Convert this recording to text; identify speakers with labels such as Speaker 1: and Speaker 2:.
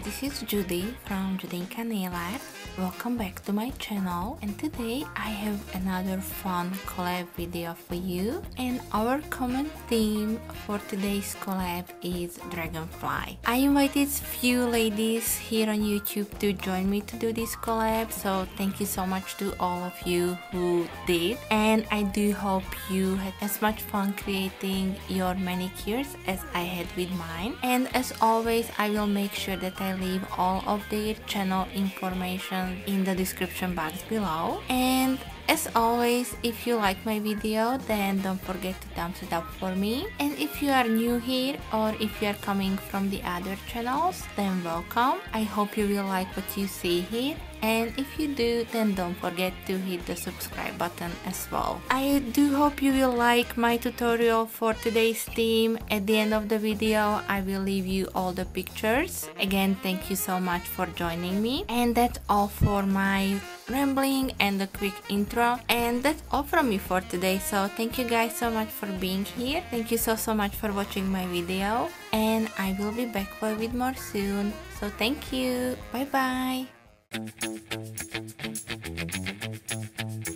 Speaker 1: this is Judy from Dragonfly Collab. Welcome back to my channel, and today I have another fun collab video for you, and our common theme for today's collab is Dragonfly. I invited few ladies here on YouTube to join me to do this collab, so thank you so much to all of you who did, and I do hope you had as much fun creating your manicures as I had with mine. And as always, I will make sure that I leave all of their channel information in the description box below. And as always, if you like my video, then don't forget to thumbs it up for me. And if you are new here or if you are coming from the other channels, then welcome. I hope you will like what you see here. And if you do, then don't forget to hit the subscribe button as well. I do hope you will like my tutorial for today's theme. At the end of the video, I will leave you all the pictures. Again, thank you so much for joining me. And that's all for my rambling and the quick intro. And that's all from me for today. So thank you guys so much for being here. Thank you so much for watching my video. And I will be back with more soon. So thank you. Bye bye.